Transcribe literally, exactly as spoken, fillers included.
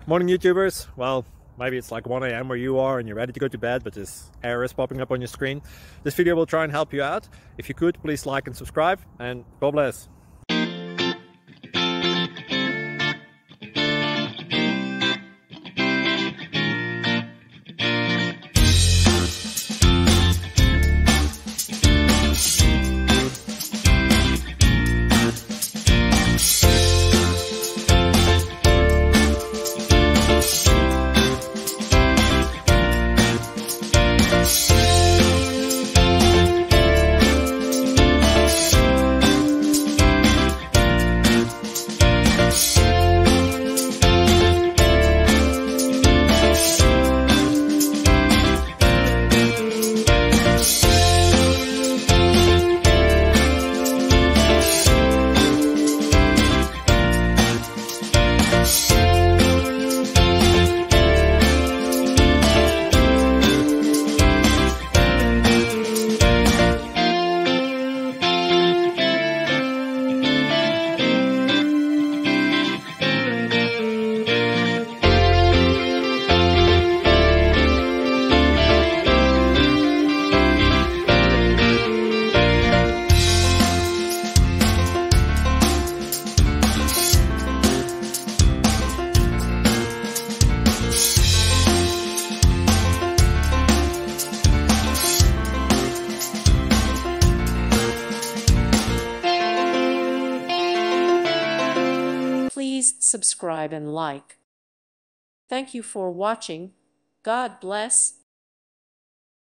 Morning YouTubers. Well, maybe it's like one A M where you are and you're ready to go to bed, but this error is popping up on your screen. This video will try and help you out. If you could, please like and subscribe, and God bless. Please subscribe and like. Thank you for watching. God bless.